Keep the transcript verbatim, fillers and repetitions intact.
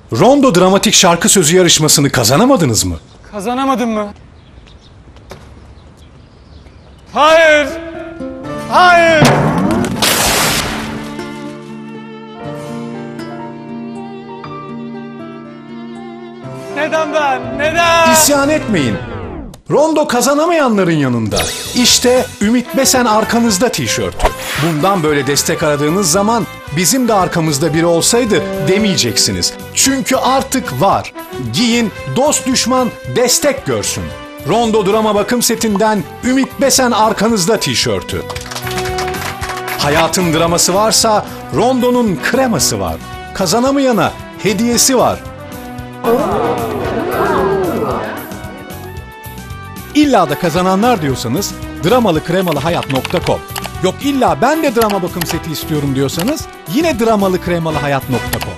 Rondo dramatik şarkı sözü yarışmasını kazanamadınız mı? Kazanamadın mı? Hayır! Hayır! Neden ben? Neden? İsyan etmeyin. Rondo kazanamayanların yanında. İşte Ümit Besen arkanızda tişörtü. Bundan böyle destek aradığınız zaman bizim de arkamızda biri olsaydı demeyeceksiniz. Çünkü artık var. Giyin, dost düşman destek görsün. Rondo drama bakım setinden Ümit Besen arkanızda tişörtü. Hayatın draması varsa Rondo'nun kreması var. Kazanamayana hediyesi var. İlla da kazananlar diyorsanız dramalı kremalı hayat nokta com. Yok illa ben de drama bakım seti istiyorum diyorsanız yine dramalı kremalı hayat nokta com.